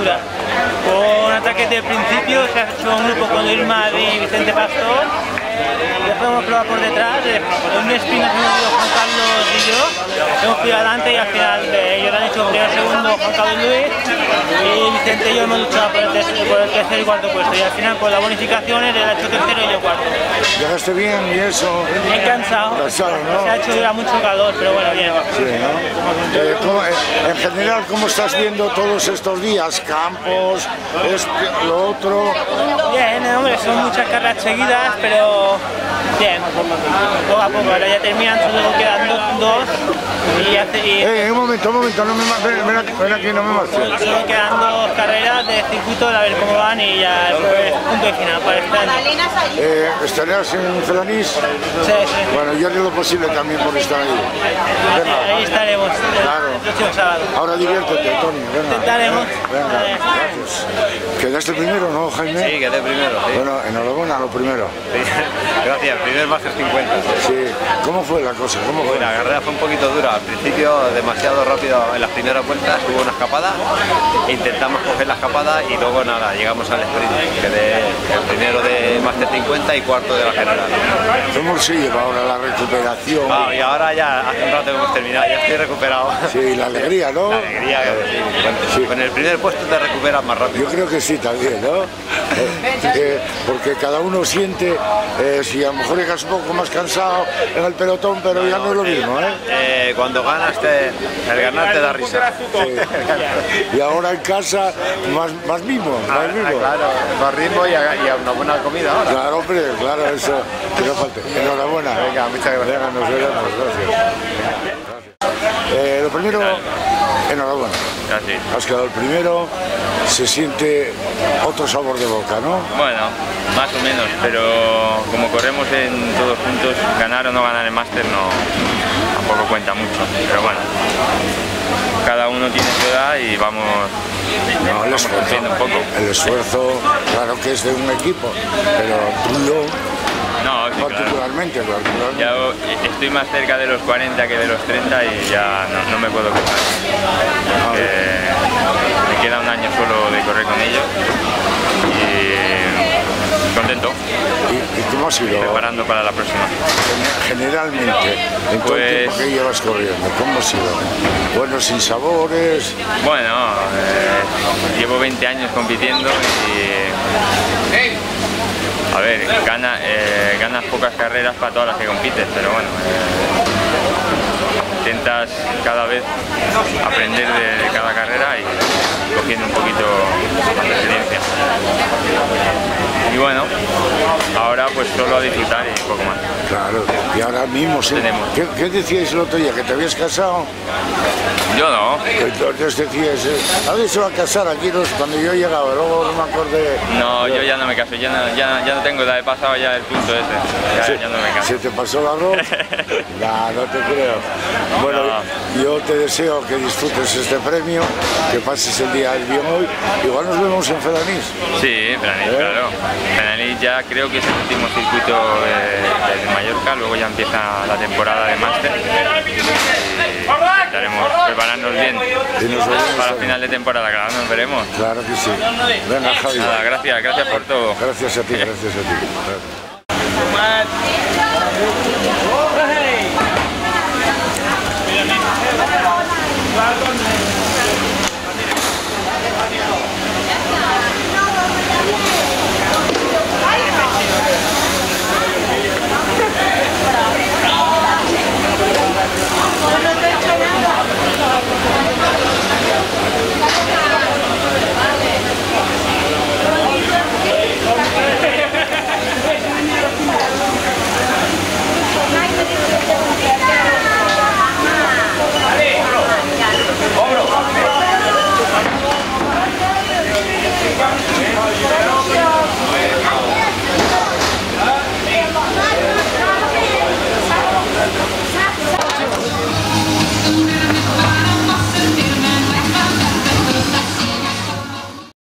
dura. Con ataques de principio se ha hecho un grupo con Irma y Vicente Pastor. Después hemos probado por detrás, un sprint hemos ido Juan Carlos y yo, hemos ido adelante y al final ellos han hecho primero, segundo Juan Carlos Luis y Vicente y yo hemos luchado por el tercer y cuarto puesto y al final por las bonificaciones él ha hecho tercero y yo cuarto. ¿Llegaste bien y eso? Bien cansado, ¿no? Se ha hecho dura mucho calor, pero bueno, bien. Sí, ¿no? En general, ¿cómo estás viendo todos estos días? Campos, lo otro. Bien, hombre, son muchas carreras seguidas, pero bien, poco a poco, ahora ya terminan, solo quedan dos y un momento, no me ven aquí, no me marches. Solo quedan dos carreras de circuito, a ver cómo van y ya el punto de final para este año. ¿Estarás en Felanís? Sí, sí. Bueno, yo haré lo posible también por estar ahí. Ahí estaremos claro. el próximo sábado. Ahora diviértete, Tony, venga. Intentaremos. Venga, gracias. ¿Quedaste primero, no, Jaime? Sí, quedé primero. Sí. Bueno, enhorabuena, lo primero. Sí. Gracias, primer Master 50. Sí. ¿Cómo fue la cosa? ¿Cómo fue? La carrera fue un poquito dura. Al principio, demasiado rápido en las primeras vueltas, hubo una escapada. Intentamos coger la escapada y luego nada, llegamos al sprint. Quedé el primero de Master 50 y cuarto de la general. ¿Cómo se lleva ahora la recuperación? Y ahora ya hace un rato que hemos terminado, ya estoy recuperado. Sí, la alegría, ¿no? La alegría, sí. Con el primer puesto te recuperas más rápido. Yo creo que sí también, ¿no? Porque cada uno siente, si a lo mejor llegas un poco más cansado en el pelotón, pero ya no es lo mismo, ¿eh? Cuando ganas, el ganar te da risa. Sí. Y ahora en casa, más mimo, más mimo. Claro, más ritmo y a una buena comida ahora. Claro, hombre, claro, eso, que no falte. Enhorabuena. Venga, muchas gracias. Venga, nos veremos, gracias. Lo primero, enhorabuena. Gracias. Has quedado el primero, se siente otro sabor de boca, ¿no? Bueno, más o menos, pero como corremos en todos juntos, ganar o no ganar el máster tampoco cuenta mucho, pero bueno, cada uno tiene su edad y vamos creciendo un poco. El esfuerzo, claro que es de un equipo, pero tuyo... No, sí, particularmente, claro. Ya estoy más cerca de los 40 que de los 30 y ya no me puedo quejar. Me queda un año solo de correr con ellos y contento. ¿Y cómo ha sido? Preparando para la próxima. Generalmente, en todo el tiempo que llevas corriendo, ¿cómo ha sido? Buenos sinsabores. Bueno, llevo 20 años compitiendo y... A ver, ganas pocas carreras para todas las que compites, pero bueno, intentas cada vez aprender de cada carrera y cogiendo un poquito más de experiencia. Y bueno, ahora pues solo a disfrutar y poco más. Claro, y ahora mismo, ¿sí? ¿Qué decíais el otro día? ¿Que te habías casado? Yo no. Entonces decías, ¿alguien se va a casar aquí? Cuando yo llegaba, luego no me acordé. No, yo ya no me caso, ya no tengo edad, he pasado ya el punto ese, ya no me caso. ¿Se te pasó el arroz? No te creo. Bueno, yo te deseo que disfrutes este premio, que pases el día bien hoy. Igual nos vemos en Felanís. Sí, en Felanís, claro. Felanís ya creo que es el último circuito de Mallorca, luego ya empieza la temporada de máster. Intentaremos prepararnos bien para el final de temporada, claro, nos veremos. Claro que sí. Venga, Javi. Nada, gracias por todo. Gracias a ti, gracias a ti.